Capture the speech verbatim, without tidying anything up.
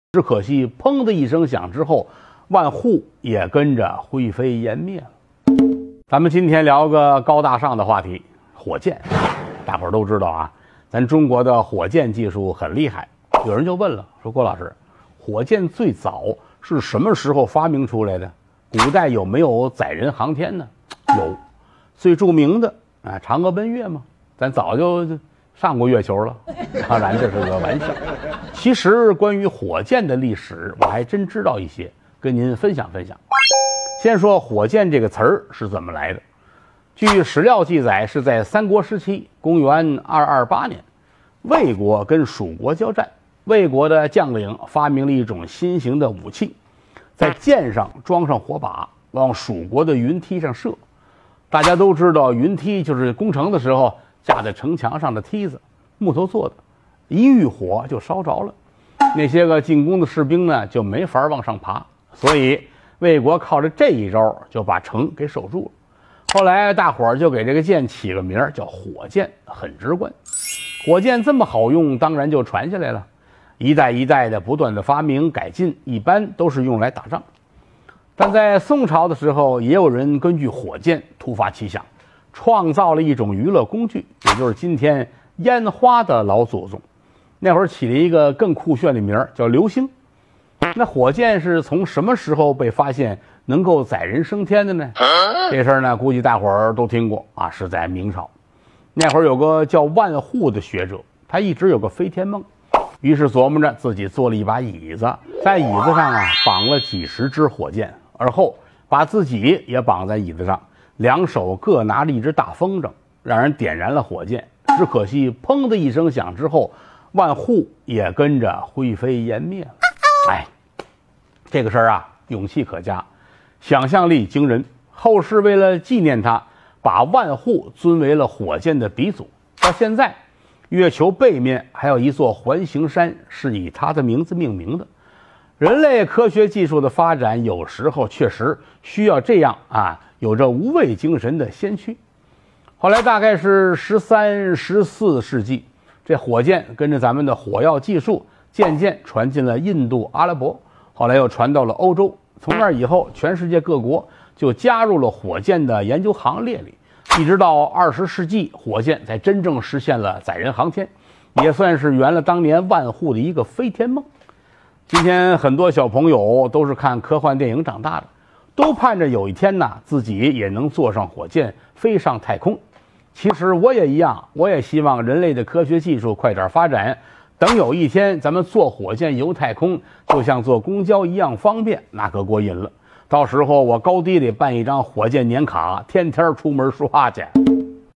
只可惜，砰的一声响之后，万户也跟着灰飞烟灭了。咱们今天聊个高大上的话题——火箭。大伙儿都知道啊，咱中国的火箭技术很厉害。有人就问了，说郭老师，火箭最早是什么时候发明出来的？古代有没有载人航天呢？有，最著名的啊，嫦娥奔月嘛，咱早就上过月球了。当然这是个玩笑。其实关于火箭的历史，我还真知道一些，跟您分享分享。先说火箭这个词儿是怎么来的。据史料记载，是在三国时期，公元二二八年，魏国跟蜀国交战，魏国的将领发明了一种新型的武器，在箭上装上火把，往蜀国的云梯上射。大家都知道，云梯就是攻城的时候架在城墙上的梯子，木头做的，一遇火就烧着了。那些个进攻的士兵呢，就没法往上爬，所以魏国靠着这一招就把城给守住了。后来大伙儿就给这个箭起个名儿叫火箭，很直观。火箭这么好用，当然就传下来了，一代一代的不断的发明改进，一般都是用来打仗。但在宋朝的时候，也有人根据火箭突发奇想，创造了一种娱乐工具，也就是今天烟花的老祖宗。那会儿起了一个更酷炫的名儿，叫流星。那火箭是从什么时候被发现能够载人升天的呢？这事儿呢，估计大伙儿都听过啊，是在明朝。那会儿有个叫万户的学者，他一直有个飞天梦，于是琢磨着自己做了一把椅子，在椅子上啊绑了几十支火箭，而后把自己也绑在椅子上，两手各拿着一只大风筝，让人点燃了火箭。只可惜砰的一声响之后，万户也跟着灰飞烟灭了。哎，这个事儿啊，勇气可嘉，想象力惊人。后世为了纪念他，把万户尊为了火箭的鼻祖。到现在，月球背面还有一座环形山是以他的名字命名的。人类科学技术的发展，有时候确实需要这样啊，有着无畏精神的先驱。后来大概是十三、十四世纪，这火箭跟着咱们的火药技术渐渐传进了印度、阿拉伯，后来又传到了欧洲。从那以后，全世界各国就加入了火箭的研究行列里，一直到二十世纪，火箭才真正实现了载人航天，也算是圆了当年万户的一个飞天梦。今天很多小朋友都是看科幻电影长大的，都盼着有一天呢，自己也能坐上火箭飞上太空。其实我也一样，我也希望人类的科学技术快点发展，等有一天咱们坐火箭游太空，就像坐公交一样方便，那可过瘾了。到时候我高低得办一张火箭年卡，天天出门说话去。